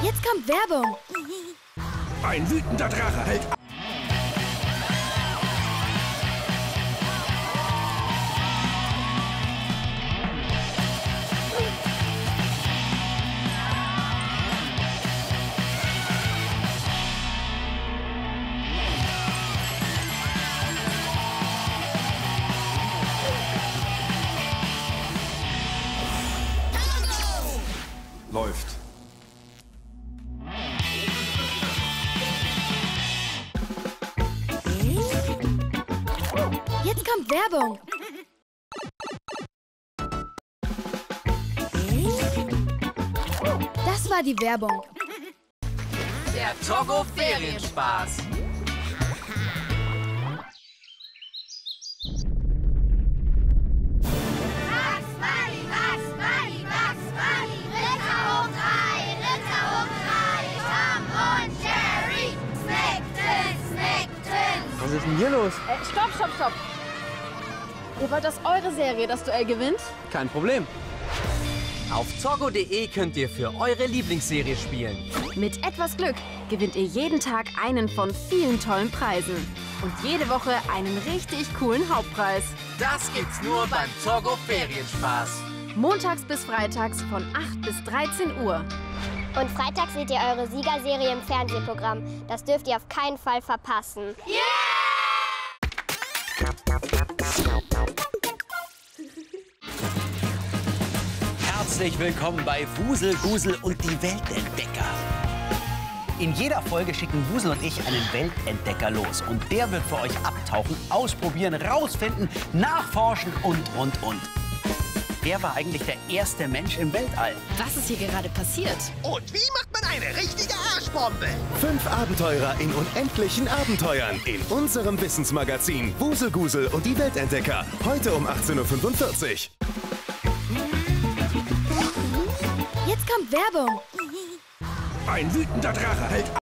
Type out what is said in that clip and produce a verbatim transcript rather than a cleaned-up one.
Jetzt kommt Werbung. Ein wütender Drache hält... Läuft. Jetzt kommt Werbung. Das war die Werbung. Der Togo Ferienspaß. Was ist denn hier los? Äh, stopp, stopp, stopp. Ihr wollt, dass eure Serie das Duell gewinnt? Kein Problem. Auf zorgo punkt de könnt ihr für eure Lieblingsserie spielen. Mit etwas Glück gewinnt ihr jeden Tag einen von vielen tollen Preisen. Und jede Woche einen richtig coolen Hauptpreis. Das gibt's nur beim Togo Ferienspaß. Montags bis freitags von acht bis dreizehn Uhr. Und freitags seht ihr eure Siegerserie im Fernsehprogramm. Das dürft ihr auf keinen Fall verpassen. Herzlich willkommen bei Wusel, Gusel und die Weltentdecker. In jeder Folge schicken Wusel und ich einen Weltentdecker los. Und der wird für euch abtauchen, ausprobieren, rausfinden, nachforschen und, und, und. Wer war eigentlich der erste Mensch im Weltall? Was ist hier gerade passiert? Und wie macht man eine richtige Arschbombe? Fünf Abenteurer in unendlichen Abenteuern in unserem Wissensmagazin Wusel, Gusel und die Weltentdecker. Heute um achtzehn Uhr fünfundvierzig. Jetzt kommt Werbung. Ein wütender Drache hält...